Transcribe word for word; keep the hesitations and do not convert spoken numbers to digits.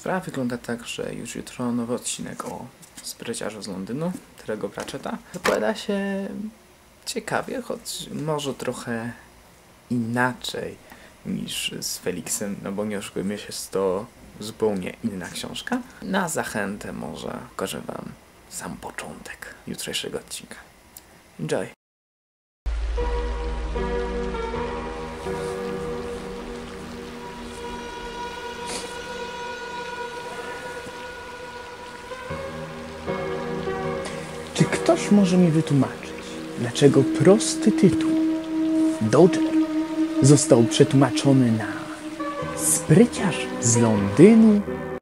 Sprawa wygląda tak, że już jutro nowy odcinek o spryciarzu z Londynu, Terry'ego Pratchetta. Zapowiada się ciekawie, choć może trochę inaczej niż z Felixem, no bo nie oszukujmy się, jest to zupełnie inna książka. Na zachętę może pokażę wam sam początek jutrzejszego odcinka. Enjoy! Czy ktoś może mi wytłumaczyć, dlaczego prosty tytuł Dodger został przetłumaczony na Spryciarz z Londynu